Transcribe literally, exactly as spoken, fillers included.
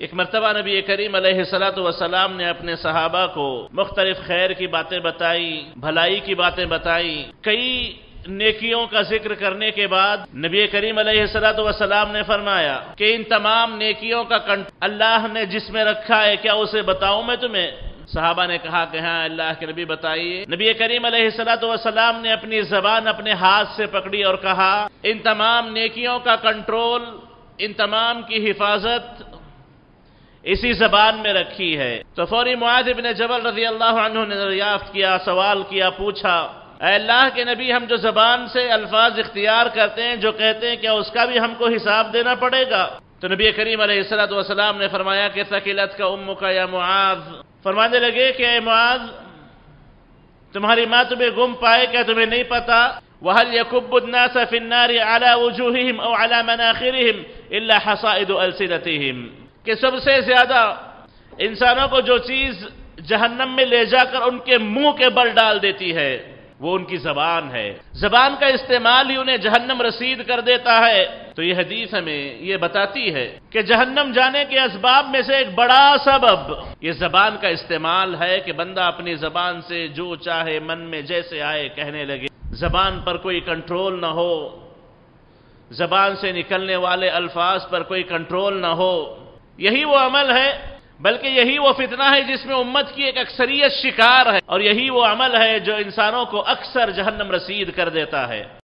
ایک مرتبہ نبی کریم علیہ الصلوۃ والسلام نے اپنے صحابہ کو مختلف خیر کی باتیں بتائی، بھلائی کی باتیں بتائی۔ کئی نیکیوں کا ذکر کرنے کے بعد نبی کریم علیہ الصلوۃ والسلام نے فرمایا کہ ان تمام نیکیوں کا کنٹرول اللہ نے جس میں رکھا ہے، کیا اسے بتاؤں میں تمہیں؟ صحابہ نے کہا کہ ہاں اللہ کے نبی بتائیے۔ نبی کریم علیہ الصلوۃ والسلام نے اپنی زبان اپنے ہاتھ سے پکڑی اور کہا ان تمام نیکیوں کا کنٹرول، ان تمام کی حفاظت اسی زبان میں رکھی ہے۔ تو فوری معاذ بن جبل رضی اللہ عنہ نے دریافت کیا، سوال کیا، پوچھا اے اللہ کے نبی، ہم جو زبان سے الفاظ اختیار کرتے ہیں، جو کہتے ہیں، کیا اس کا بھی ہم کو حساب دینا پڑے گا؟ تو نبی کریم علیہ الصلوۃ والسلام نے فرمایا کہ ثقلتک امک یا معاذ، فرمانے لگے کہ اے معاذ، تمہاری ماں تمہیں گم پائے، کیا تمہیں نہیں پتا وَهَلْ يَكُبُّ النَّاسَ فِي النَّارِ عَلَى وُجُوهِهِمْ أَوْ عَلَى مَنَاخِرِهِمْ إِلَّا حَصَائِدُ أَلْسِنَتِهِمْ، کہ سب سے زیادہ انسانوں کو جو چیز جہنم میں لے جا کر ان کے منہ کے بل ڈال دیتی ہے وہ ان کی زبان ہے۔ زبان کا استعمال ہی انہیں جہنم رسید کر دیتا ہے۔ تو یہ حدیث ہمیں یہ بتاتی ہے کہ جہنم جانے کے اسباب میں سے ایک بڑا سبب یہ زبان کا استعمال ہے کہ بندہ اپنی زبان سے جو چاہے من میں جیسے آئے کہنے لگے، زبان پر کوئی کنٹرول نہ ہو، زبان سے نکلنے والے الفاظ پر کوئی کنٹرول نہ ہو۔ یہی وہ عمل ہے، بلکہ یہی وہ فتنہ ہے جس میں امت کی ایک اکثریت شکار ہے، اور یہی وہ عمل ہے جو انسانوں کو اکثر جہنم رسید کر دیتا ہے۔